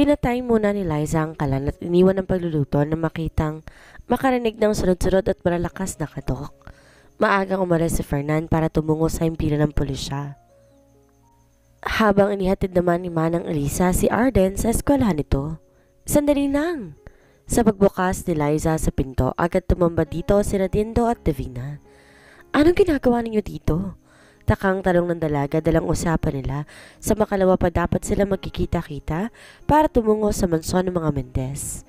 Pinatay muna ni Liza ang kalan at iniwan ang pagluluto na makarinig ng sunod-sunod at malalakas na katok. Maagang umalis si Fernan para tumungo sa impila ng pulisya. Habang inihatid naman ni Manang Elisa si Arden sa eskwelahan nito. Sandali lang! Sa pagbukas ni Liza sa pinto, agad tumamba dito sina Dindo at Divina. Anong ginagawa ninyo dito? Takang tanong ng dalaga dalang usapan nila sa makalawa pa dapat sila magkikita-kita para tumungo sa mansyon ng mga Mendez.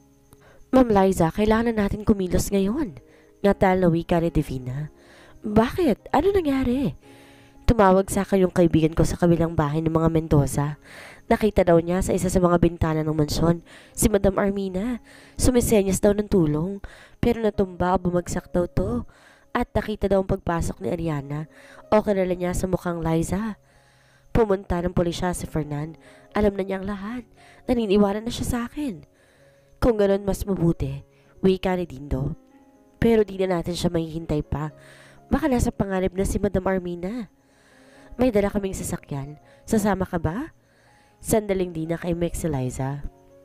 Ma'am Liza, kailangan natin kumilos ngayon. Ngatal na wika ni Divina. Bakit? Ano nangyari? Tumawag sa akin yung kaibigan ko sa kabilang bahay ng mga Mendoza. Nakita daw niya sa isa sa mga bintana ng mansyon, si Madam Armina. Sumisenyas daw ng tulong, pero natumba o bumagsak daw to. At nakita daw ang pagpasok ni Ariana o kilala niya sa mukhang Liza. Pumunta ng pulisya si Fernan. Alam na niya ang lahat. Naniniwala na siya sa akin. Kung ganoon mas mabuti, wika ni Dindo. Pero di na natin siya mahihintay pa. Baka nasa panganib na si Madam Armina. May dala kaming sasakyan. Sasama ka ba? Sandaling di na kay Mex si Liza.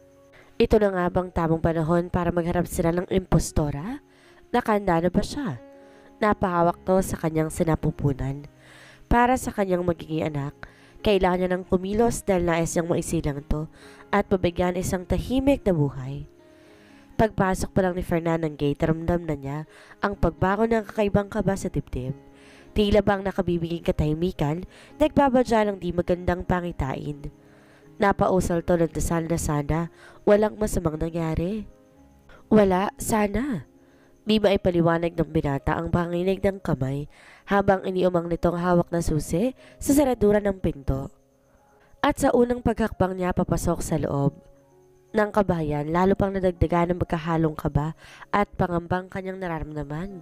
Ito na nga bang tamang panahon para magharap sila ng impostora? Nakahanda na ba siya? Napahawak to sa kanyang sinapupunan. Para sa kanyang magiging anak, kailangan niya ng kumilos dahil nais niyang maisilang to at mabigyan isang tahimik na buhay. Pagpasok pa lang ni Fernan ng gate, ramdam na niya ang pagbago ng kakaibang kaba sa dibdib. Tila bang nakabibiging katahimikan, nagbabadya ng di magandang pangitain. Napausal to nagdasal na sana, walang masamang nangyari. Wala, sana. Di ba ipaliwanag ng binata ang panginig ng kamay habang iniumang nitong hawak na susi sa saradura ng pinto. At sa unang paghakbang niya papasok sa loob ng kabayan, lalo pang nadagdagan ng magkahalong kaba at pangambang kanyang nararamdaman.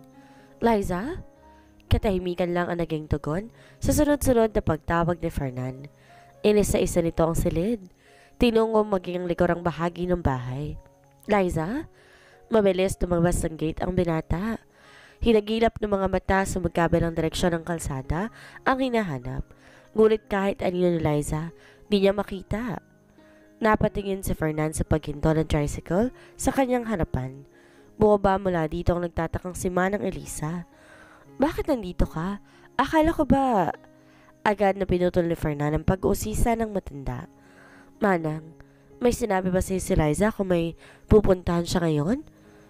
Liza? Katahimikan lang ang naging tugon sa sunod-sunod na pagtawag ni Fernan. Inisa-isa nito ang silid. Tinungo maging ang likurang bahagi ng bahay. Liza? Mabilis tumabas ng gate ang binata. Hinagilap ng mga mata sa magkabilang direksyon ng kalsada ang hinahanap. Ngunit kahit anino ni Liza, di niya makita. Napatingin si Fernan sa paghinto ng tricycle sa kanyang harapan. Bumaba mula dito ang nagtatakang si Manang Elisa. Bakit nandito ka? Akala ko ba... Agad na pinutol ni Fernan ang pag-uusisa ng matanda. Manang, may sinabi ba si Liza kung may pupuntahan siya ngayon?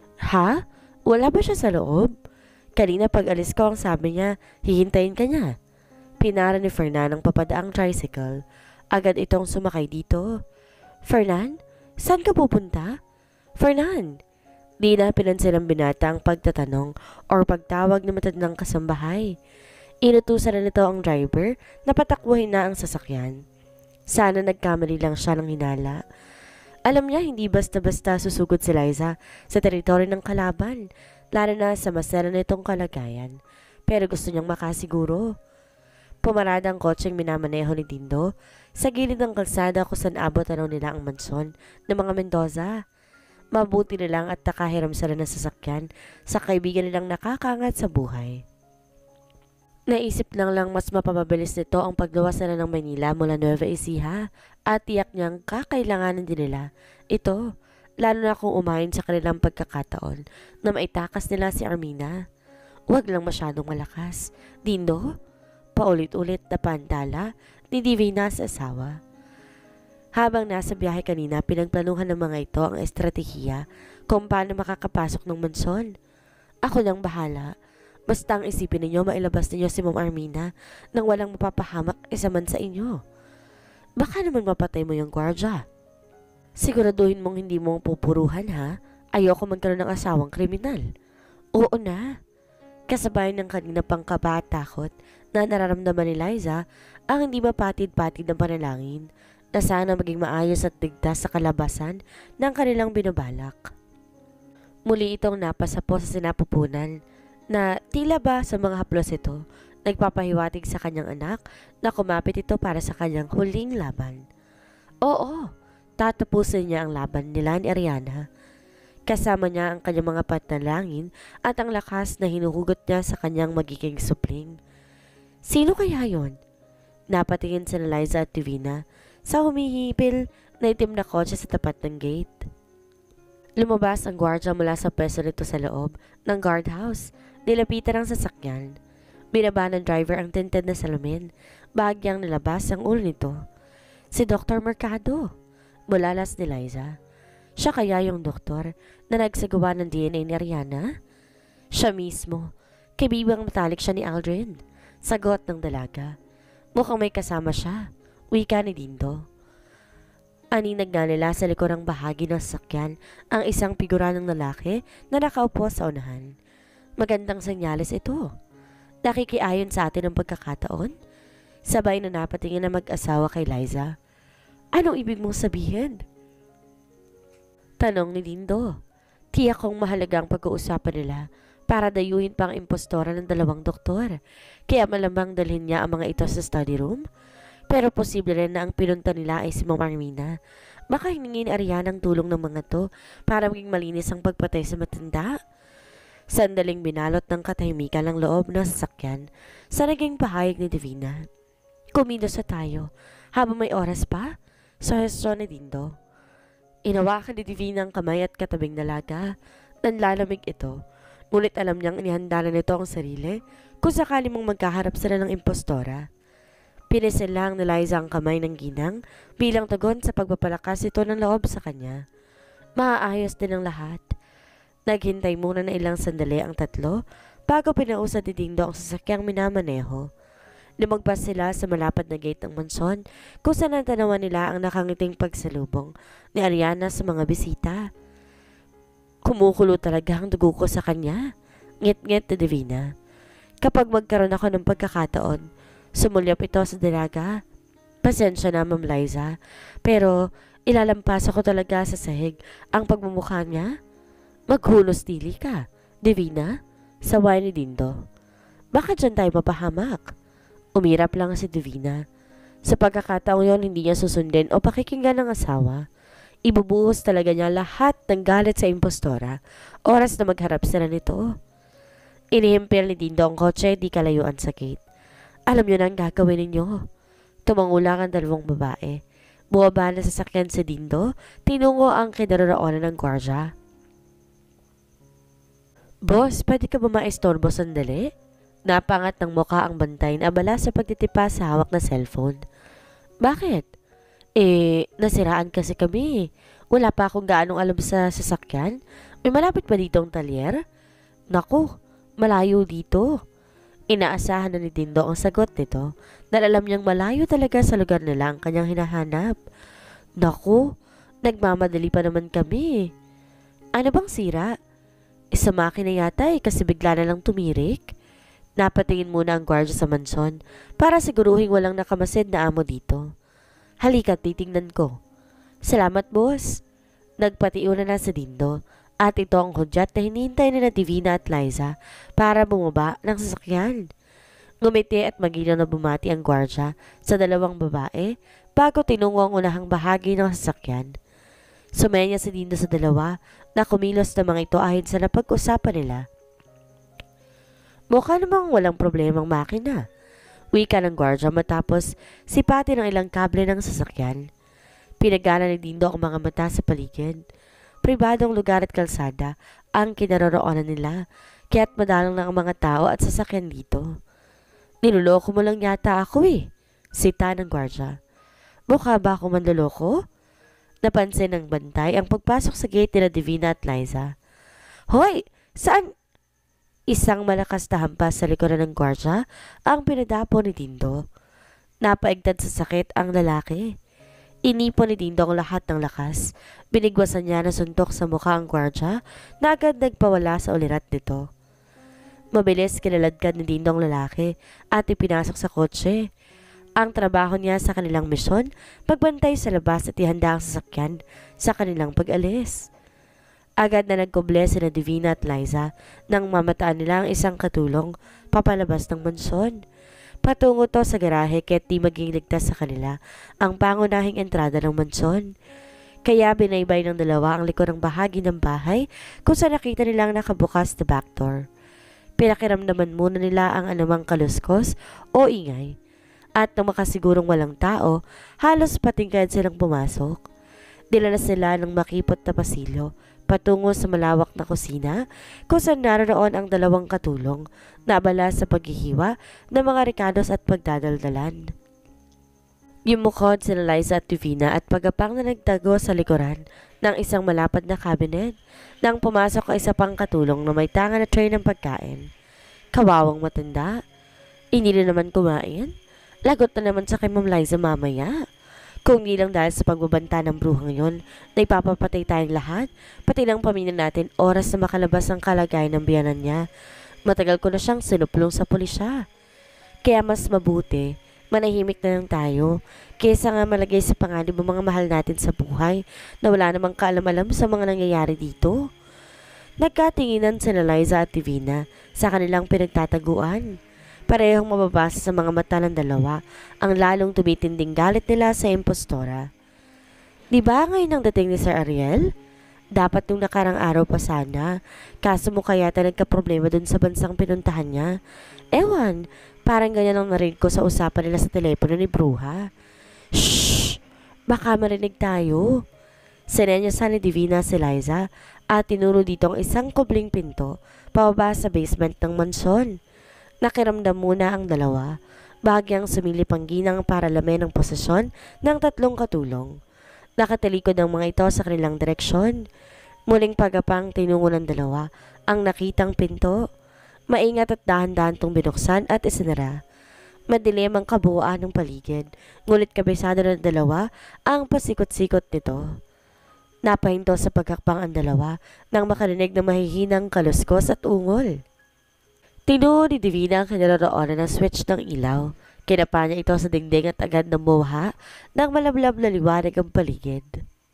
Ha? Wala ba siya sa loob? Kanina pag alis ko ang sabi niya, hihintayin ka niya. Pinara ni Fernan ang papadaang tricycle. Agad itong sumakay dito. Fernan, saan ka pupunta? Fernan! Di na pinansin ng binata ang pagtatanong or pagtawag ng matandang kasambahay. Inutusan na nito ang driver na patakbuhin na ang sasakyan. Sana nagkamali lang siya ng hinala. Alam niya hindi basta-basta susugod si Liza sa teritoryo ng kalaban, lalo na sa masela nitong kalagayan. Pero gusto niyang makasiguro. Pumarada ang kotseng minamaneho ni Dindo sa gilid ng kalsada kung saan abot tanaw nila ang mansyon ng mga Mendoza. Mabuti na lang at nakahiram sila ng sasakyan sa kaibigan nilang nakakangat sa buhay. Naisip lang mas mapapabilis nito ang pagluwas nila ng Manila mula Nueva Ecija at tiyak niyang kakailanganin din nila ito, lalo na kung umayon sa kanilang pagkakataon na maitakas nila si Armina. Huwag lang masyadong malakas. Dindo? Paulit-ulit na pantala ni Divina sa asawa. Habang nasa biyahe kanina, pinagplanuhan ng mga ito ang estratehiya kung paano makakapasok ng mansyon. Ako lang bahala. Basta ang isipin ninyo, mailabas ninyo si Ma'am Armina nang walang mapapahamak isa man sa inyo. Baka naman mapatay mo yung gwardya. Siguraduhin mong hindi mo pupuruhan ha. Ayoko magkaroon ng asawang kriminal. Oo na. Kasabay ng kanina pang kaba at takot na nararamdaman ni Liza ang hindi mapatid-patid ng panalangin na sana maging maayos at ligtas sa kalabasan ng kanilang binabalak. Muli itong napasapo sa sinapupunan na tila ba sa mga haplos ito, nagpapahiwatig sa kanyang anak na kumapit ito para sa kanyang huling laban. Oo, tatapusin niya ang laban nila ni Ariana. Kasama niya ang kanyang mga panalangin at ang lakas na hinuhugot niya sa kanyang magiging supling. Sino kaya yon? Napatingin si Liza at Divina sa humihipil na itim na kotse sa tapat ng gate. Lumabas ang gwardya mula sa pwesto nito sa loob ng guardhouse. Nilapitan ang sasakyan. Binaba ng driver ang tinted na salamin. Bahagyang nilabas ang ulo nito. Si Dr. Mercado. Bulalas ni Liza. Siya kaya yung doktor na nagsagawa ng DNA ni Ariana? Siya mismo. Kibibang matalik siya ni Aldrin. Sagot ng dalaga. Mukhang may kasama siya. Wika ni Dindo. Aninag na nila sa likurang bahagi ng sasakyan ang isang figura ng lalaki na nakaupo sa unahan. Magandang senyales ito. Nakikiayon sa atin ang pagkakataon. Sabay na napatingin na mag-asawa kay Liza. Anong ibig mong sabihin? Tanong ni Dindo. Tiyak kong mahalagang pag-uusapan nila para dayuhin pang impostora ng dalawang doktor. Kaya malamang dalhin niya ang mga ito sa study room. Pero posible rin na ang pinunta nila ay si Mama Armina. Baka hiningin Ariana ang tulong ng mga to para maging malinis ang pagpatay sa matanda. Sandaling binalot ng katahimikan ang loob ng sasakyan sa naging pahayag ni Divina. Kumilos na tayo habang may oras pa, suhestyon ni Dindo. Inawakan ni Divina ang kamay at katabing dalaga. Nanlalamig ito, ngunit alam niyang inihanda na nito ang sarili kung sakali mong magkaharap sila ng impostora. Pinisil lang ni Liza ang kamay ng ginang bilang tugon sa pagpapalakas ito ng loob sa kanya. Maaayos din ang lahat. Naghintay muna na ilang sandali ang tatlo bago pinausad ni Dingdo ang sasakyang minamaneho. Lumagpas sila sa malapad na gate ng mansyon kung saan natanawan nila ang nakangiting pagsalubong ni Ariana sa mga bisita. Kumukulo talaga ang dugo ko sa kanya. Ngit-ngit ni Divina. Kapag magkaroon ako ng pagkakataon, sumulyap ito sa dalaga. Pasensya na, Ma'am Liza, pero ilalampas ako talaga sa sahig ang pagmumukha niya. Maghunos dili ka, Divina, saway ni Dindo. Bakit dyan tayo mapahamak? Umirap lang si Divina. Sa pagkakataong yon hindi niya susundin o pakikinggan ng asawa. Ibubuhos talaga niya lahat ng galit sa impostora. Oras na magharap sila nito. Inihimpil ni Dindo ang kotse di kalayuan sa gate. Alam niyo na ang gagawin ninyo. Tumangulang ang dalawang babae. Buwaba na sa sakyan si Dindo, tinungo ang kinaroroonan ng gwardya. Boss, pwede ka ba maistorbo sandali? Napangat ng mukha ang bantay na abala sa pagtitipa sa hawak na cellphone. Bakit? Nasiraan kasi kami. Wala pa akong gaanong alam sa sasakyan. May malapit pa dito ang talyer? Naku, malayo dito. Inaasahan na ni Dindo ang sagot nito dahil alam niyang malayo talaga sa lugar nila ang kanyang hinahanap. Naku, nagmamadali pa naman kami. Ano bang sira? Isa makina yata kasi bigla na lang tumirik. Napatingin muna ang gwardya sa mansyon para siguruhing walang nakamasid na amo dito. Halika, titingnan ko. Salamat, boss. Nagpatiuna na sa Dindo at ito ang hudyat na hinihintay na Divina at Liza para bumaba ng sasakyan. Ngumiti at maginaw na bumati ang gwardya sa dalawang babae bago tinungo ang unahang bahagi ng sasakyan. Sumenya si Dindo sa dalawa na kumilos na mga ito ayon sa napag-usapan nila. Mukha namang walang problemang makina. Wika ng gwardya matapos sipati ng ilang kable ng sasakyan. Pinagana ni Dindo ang mga mata sa paligid. Pribadong lugar at kalsada ang kinaroroonan nila, kaya't madalang na ang mga tao at sasakyan dito. Niloloko mo lang yata ako sita ng gwardya. Mukha ba ako manloloko? Napansin ng bantay ang pagpasok sa gate nila Divina at Liza. Hoy! Saan? Isang malakas na hampas sa likuran ng gwardya ang pinadapo ni Dindo. Napaigtad sa sakit ang lalaki. Inipon ni Dindo ang lahat ng lakas. Binigwasan niya na suntok sa mukha ang gwardya na agad nagpawala sa ulirat nito. Mabilis kinaladkad ni Dindo ang lalaki at ipinasok sa kotse. Ang trabaho niya sa kanilang misyon, pagbantay sa labas at ihanda ang sasakyan sa kanilang pag-alis. Agad na nagkuble sina Divina at Liza nang mamataan nila ang isang katulong papalabas ng mansyon. Patungo to sa garahe kaya't di maging ligtas sa kanila ang pangunahing entrada ng mansyon. Kaya binaybay ng dalawa ang likod ng bahagi ng bahay kung saan nakita nilang nakabukas na back door. Pinakiramdaman muna nila ang anumang kaluskos o ingay. At nang makasigurong walang tao, halos patingkad silang pumasok. Dinala sila ng makipot na pasilyo patungo sa malawak na kusina kung saan naroon ang dalawang katulong na abala sa paghihiwa ng mga rekados at pagdadaldalan. Yumukod sila Liza at Divina at pagapang na nagtago sa likuran ng isang malapad na cabinet nang pumasok ang isa pang katulong na may tanga na tray ng pagkain. Kawawang matanda. Hindi na naman kumain. Lagot na naman sa kay Ma'am Liza mamaya. Kung di lang dahil sa pagbabanta ng bruhang yon na ipapapatay tayong lahat, pati lang pamilya natin oras na makalabas ang kalagayan ng biyanan niya. Matagal ko na siyang sinuplong sa pulisya. Kaya mas mabuti, manahimik na lang tayo, kaysa nga malagay sa panganib ang mga mahal natin sa buhay na wala namang kaalam-alam sa mga nangyayari dito. Nagkatinginan sina Liza at Divina sa kanilang pinagtataguan. Parehong mababasa sa mga mata ng dalawa ang lalong tumitinding galit nila sa impostora. Di ba ngayon ang dating ni Sir Ariel? Dapat nung nakarang araw pa sana, kaso mo kaya nagka-problema dun sa bansang pinuntahan niya. Ewan, parang ganyan ang narinig ko sa usapan nila sa telepono ni Bruha. Shhh! Baka marinig tayo. Sinenyasan ni Divina si Liza at tinuro dito ang isang kubling pinto pababa sa basement ng mansyon. Nakiramdam muna ang dalawa, bahagyang sumilip ang ginang para lamin ang posisyon ng tatlong katulong. Nakatalikod ang mga ito sa kanilang direksyon. Muling pagapang tinungo ng dalawa ang nakitang pinto. Maingat at dahan-dahan itong binuksan at isinara. Madilim ang kabuuan ng paligid, ngulit kabisado ng dalawa ang pasikot-sikot nito. Napahinto sa pagkakpang ang dalawa nang makarinig ng mahihinang kaluskos at ungol. Tinuo ni Divina ang kinaroroonan ng switch ng ilaw. Kinapa niya ito sa dingding at agad namuha ng malablab na liwanag ang paligid.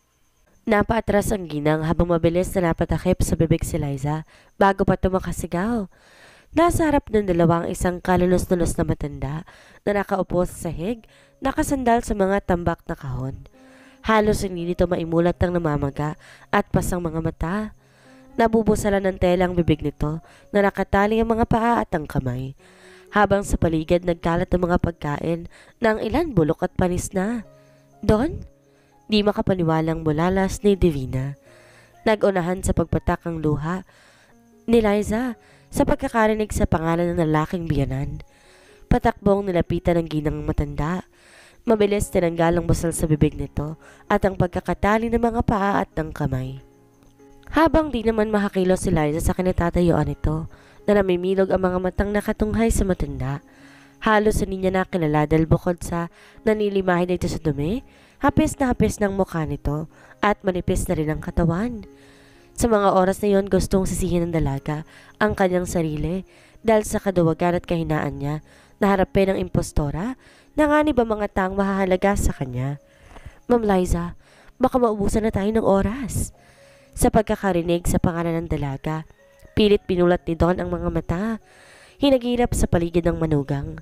Napaatras ang ginang habang mabilis na napatakip sa bibig si Liza bago pa ito makasigaw. Nasa harap ng dalawa ang isang kalunos-lunos na matanda na nakaupo sa sahig, nakasandal sa mga tambak na kahon. Halos hindi nito maimulat ang namamaga at pasang mga mata. Nabubusalan ng tela ang bibig nito na nakatali ang mga paa at ang kamay. Habang sa paligid nagkalat ang mga pagkain na ang ilan bulok at panis na. Don? Di makapaniwalang bulalas ni Divina. Nag-unahan sa pagpatak ang luha ni Liza sa pagkakarinig sa pangalan ng lalaking biyanan. Patakbong nilapitan ng ginang matanda. Mabilis tinanggal ang busal sa bibig nito at ang pagkakatali ng mga paa at ng kamay. Habang di naman makakilos si Liza sa kinatatayuan nito, na namimilog ang mga matang nakatunghay sa matanda. Halos hindi niya nakilala dahil bukod sa nanilimahin ito sa dumi, hapis na hapis ng mukha nito at manipis na rin ang katawan. Sa mga oras na yon gustong sisihin ng dalaga ang kanyang sarili dahil sa kaduwagan at kahinaan niya na harapin ng impostora na nga ni ba mga taong mahahalaga sa kanya. Ma'am Liza, baka maubusan na tayo ng oras. Sa pagkakarinig sa pangalan ng dalaga, pilit pinulat ni Don ang mga mata. Hinagilap sa paligid ng manugang.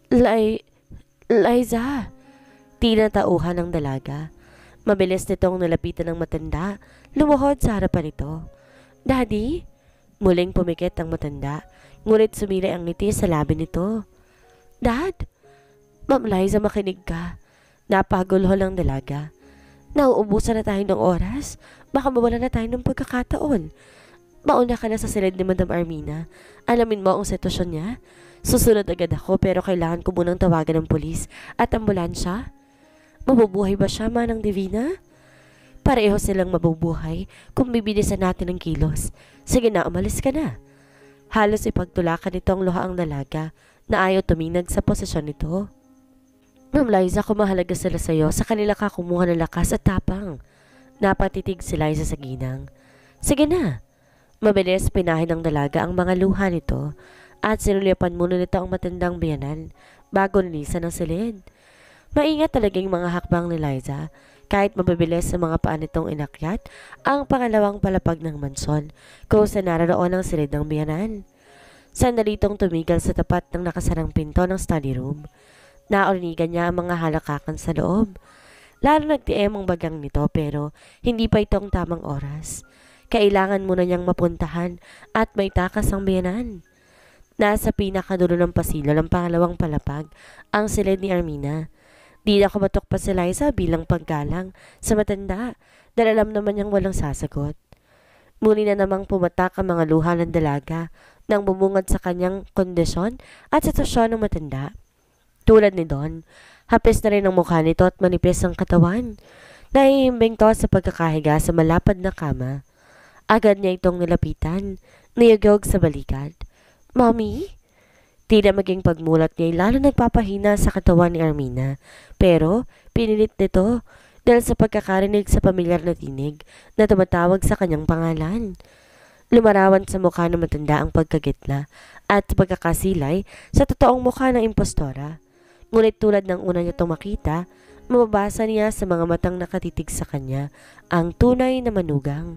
Liza! Tinatauhan ng dalaga. Mabilis nitong nalapitan ng matanda, lumuhod sa harapan nito. Daddy? Muling pumikit ang matanda, ngunit sumilay ang ngiti sa labi nito. Dad? Ma'am Liza, makinig ka. Napagulhol ang dalaga. Nauubusan na tayo ng oras. Baka mawala na tayo ng pagkakataon. Mauna ka na sa silid ni Madam Armina. Alamin mo ang sitwasyon niya. Susunod agad ako pero kailangan ko munang tawagan ng pulis at ambulansya. Mabubuhay ba siya, Manang Divina? Pareho silang mabubuhay kung bibilisan natin ang kilos. Sige na, umalis ka na. Halos ipagtulakan nito ang luhaang dalaga na ayaw tuminag sa posisyon nito. Ma'am Liza, kung mahalaga sila sa'yo, sa kanila ka kumuha ng lakas at tapang. Napatitig si Liza sa ginang. Sige na. Mabilis pinahin ng dalaga ang mga luha nito at sinulipan muna nito ang matandang biyanan bago nilisan ng silid. Maingat talagang mga hakbang ni Liza kahit mabibilis sa mga paa nitong inakyat ang pangalawang palapag ng mansyon kung saan naroon ang silid ng biyanan. Sandali itong tumigil sa tapat ng nakasarang pinto ng study room. Naorinigan niya ang mga halakakan sa loob. Lalo nagtiim ang bagang nito pero hindi pa itong tamang oras. Kailangan muna niyang mapuntahan at may takas ang biyanan. Nasa pinakadulo ng pasilyo ng pangalawang palapag ang silid ni Armina. Di na kumatok pa si Liza bilang paggalang sa matanda dahil alam naman niyang walang sasagot. Muli na namang pumatak ang mga luha ng dalaga nang bumungad sa kanyang kondisyon at sitwasyon ng matanda. Tulad ni Don, hapis na rin ang mukha nito at manipis ang katawan. Nahihimbing to sa pagkakahiga sa malapad na kama. Agad niya itong nilapitan, niyugog sa balikat. Mommy? Tila maging pagmulat niya ay lalo nagpapahina sa katawan ni Armina. Pero pinilit nito dahil sa pagkakarinig sa pamilyar na tinig na tumatawag sa kanyang pangalan. Lumarawan sa mukha ng matanda ang pagkagitla at pagkakasilay sa totoong mukha ng impostora. Ngunit tulad ng una niya itong makita, mababasa niya sa mga matang nakatitig sa kanya ang tunay na manugang.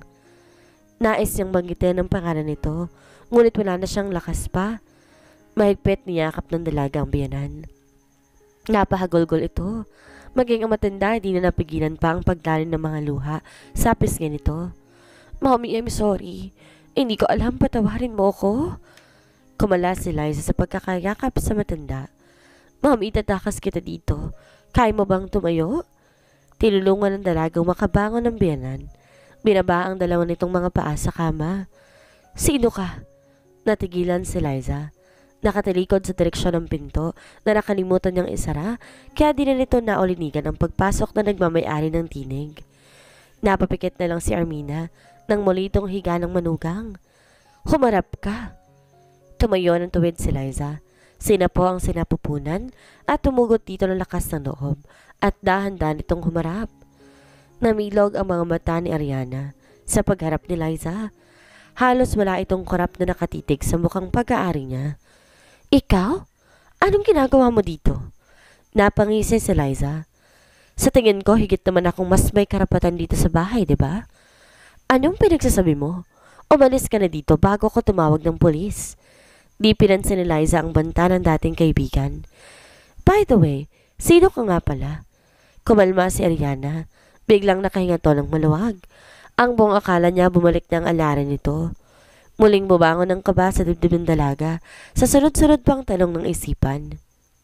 Nais niyang banggitin ang pangalan nito, ngunit wala na siyang lakas pa. Mahigpit niyakap ng dalaga ang biyanan. Napahagulgol ito. Maging ang matanda, di na napigilan pa ang pagdalin ng mga luha sa pisngi nito. Mommy, I'm sorry. Hindi ko alam, patawarin mo ako. Kumala si Liza sa pagkakayakap sa matanda. Mommy, tatakas kita dito. Kaya mo bang tumayo? Tinulungan ng dalagang makabangon ng biyanan. Binaba ang dalawa nitong mga paa sa kama. Sino ka? Natigilan si Liza. Nakatalikod sa direksyon ng pinto na nakalimutan niyang isara, kaya di na nito naulinigan ang pagpasok na nagmamayari ng tinig. Napapikit na lang si Armina nang muli itong higa ng manugang. Humarap ka. Tumayo ng tuwid si Liza. Sinapo ang sinapupunan at tumugot dito ng lakas ng loob at dahan-dahan itong humarap. Namilog ang mga mata ni Ariana sa pagharap ni Liza. Halos wala itong korap na nakatitig sa mukhang pag-aari niya. Ikaw? Anong ginagawa mo dito? Napangisi si Liza. Sa tingin ko, higit naman akong mas may karapatan dito sa bahay, di ba? Anong pinagsasabi mo? Umalis ka na dito bago ko tumawag ng pulis. Di pinansin ni Liza ang banta ng dating kaibigan. By the way, sino ka nga pala? Kumalma si Ariana. Biglang nakahinga to ng maluwag. Ang buong akala niya bumalik na ang alaran nito. Muling bubangon ng kaba sa dibdib ng dalaga sa sunod-sunod pang tanong ng isipan.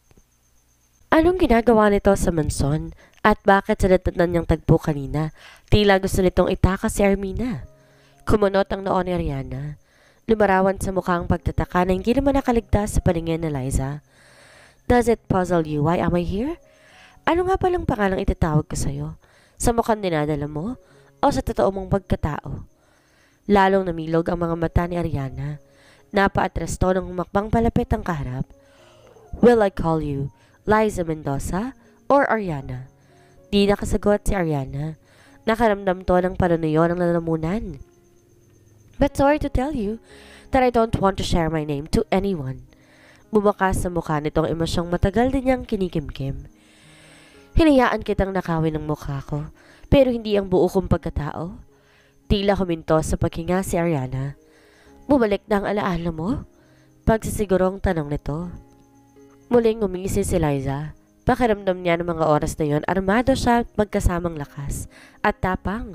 Anong ginagawa nito sa manson at bakit sa natatnan niyang tagpo kanina? Tila gusto nitong itakas si Armina. Kumunot ang noo ni Ariana. Lumarawan sa mukha ang pagtataka na hindi naman nakaligtas sa paningin ni Liza. Does it puzzle you? Why am I here? Ano nga palang pangalang itatawag ko sa'yo? Sa mukhang dinadala mo o sa totoo mong pagkatao? Lalong namilog ang mga mata ni Ariana. Napaatras to nang humakbang palapit ang kaharap. Will I call you Liza Mendoza or Ariana? Di nakasagot si Ariana. Nakaramdam to ng panunuyo ng lalamunan. But sorry to tell you that I don't want to share my name to anyone. Bumakas sa mukha nitong emosyong matagal din niyang kinikimkim. Hinayaan kitang nakawin ng mukha ko, pero hindi ang buo kong pagkatao. Tila huminto sa paghinga si Ariana. Bumalik na ang alaala mo? Pagsisigurong tanong nito. Muling umisi si Liza. Pakiramdam niya ng mga oras na yon, armado siya at magkasamang lakas at tapang.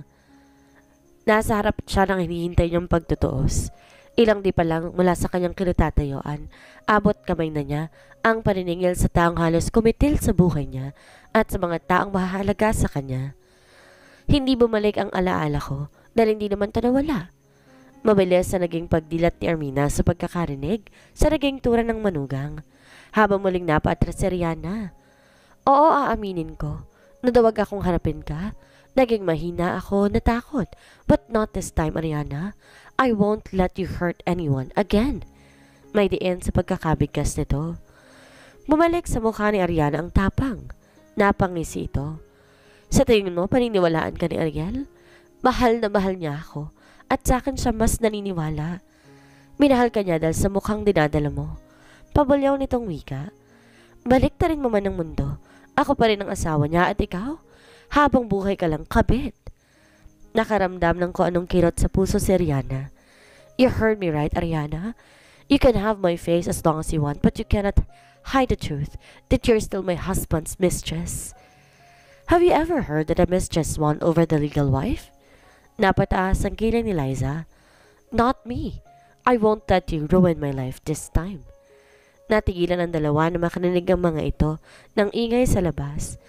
Nasa harap siya ng hinihintay niyang pagtutuos. Ilang di pa lang mula sa kanyang kinatatayuan, abot kamay na niya ang paniningil sa taong halos kumitil sa buhay niya at sa mga taong mahalaga sa kanya. Hindi bumalik ang alaala ko dahil hindi naman ito nawala. Mabilis sa naging pagdilat ni Armina sa pagkakarinig sa naging tura ng manugang. Habang muling napaatras si Rihanna. Oo, aaminin ko. Nadawag akong harapin ka. Naging mahina ako, natakot. But not this time, Ariana. I won't let you hurt anyone again. May diin sa pagkakabigkas nito. Bumalik sa mukha ni Ariana ang tapang. Napangisi ito. Sa tingin mo, paniniwalaan ka ni Ariel? Mahal na mahal niya ako at sa akin siya mas naniniwala. Minahal ka niya dahil sa mukhang dinadala mo. Pabulyaw nitong wika. Balik ta rin mo man ng mundo. Ako pa rin ang asawa niya at ikaw? Habang buhay ka lang kabit. Nakaramdam ng kung anong kirot sa puso si Ariana. You heard me right, Ariana? You can have my face as long as you want, but you cannot hide the truth that you're still my husband's mistress. Have you ever heard that a mistress won over the legal wife? Napataas ang kilay ni Liza. Not me. I won't let you ruin my life this time. Natigilan ang dalawa na makaninig ang mga ito ng ingay sa labas.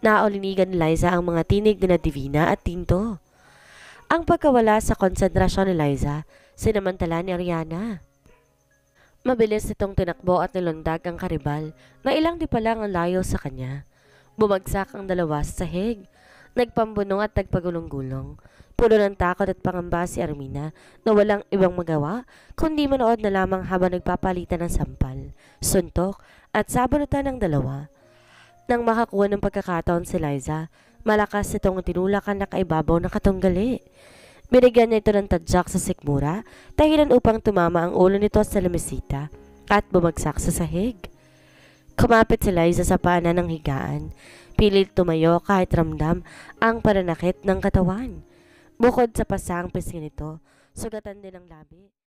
Naulinigan ni Liza ang mga tinig ni na Divina at Tinto. Ang pagkawala sa konsentrasyon ni Liza, sinamantala ni Ariana. Mabilis itong tinakbo at nilundag ang karibal na ilang di pa lang ang layo sa kanya. Bumagsak ang dalawa sa sahig. Nagpambunong at nagpagulong-gulong. Puno ng takot at pangamba si Armina na walang ibang magawa kundi manood na lamang habang nagpapalitan ng sampal, suntok at sabunutan ng dalawa. Nang makakuha ng pagkakataon si Liza, malakas itong tinulakan na kaibabaw ng katunggali. Binigyan niya ito ng tadyak sa sikmura, dahilan upang tumama ang ulo nito sa lamesita at bumagsak sa sahig. Kumapit si Liza sa paanan ng higaan. Pilit tumayo kahit ramdam ang pananakit ng katawan. Bukod sa pasang pisngi nito, sugatan din ang labi.